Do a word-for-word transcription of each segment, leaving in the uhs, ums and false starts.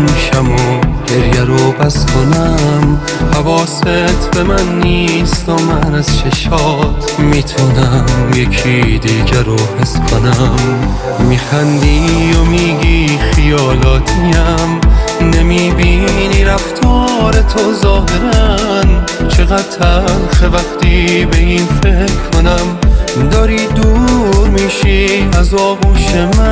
شم و گریه رو بس کنم. حواست به من نیست و من از چشات میتونم یکی دیگر رو حس کنم. میخندی و میگی خیالاتیم، نمیبینی رفتار تو ظاهرا چقدر تلخه وقتی به این فکر کنم. داری دور میشی از آغوش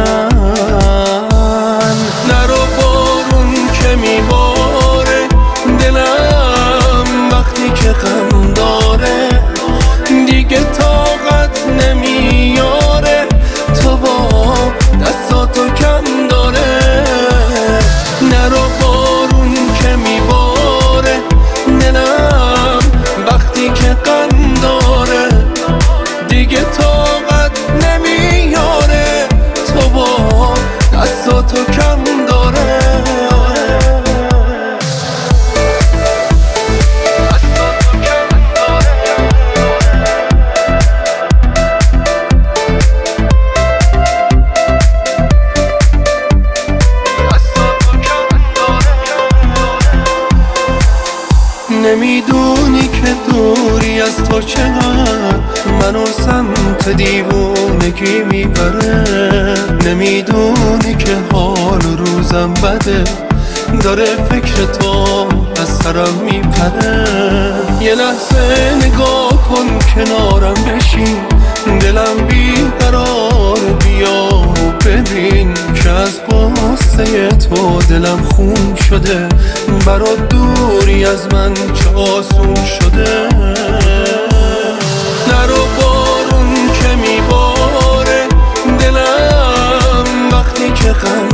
من. نرو بارون که میباره دلم وقتی که غم داره، دیگه طاقت نمیاره تو با دستاتو کم داره. نرو بارون که میباره دلم وقتی که غم داره، دیگه طاقت نمیاره تو با دستاتو کم داره. نمیدونی که دوری از تو چقدر منو سمت دیوونگی میبره. نمیدونی که حال روزم بده، داره فکر تو از سرم میپره. یه لحظه نگاه کن کنارم بشین، دلم بیقرار بیا و ببین که از قصه تو دلم خون شده. برات دوری از من چه آسون شده. نرو بارون که میباره دلم وقتی که غم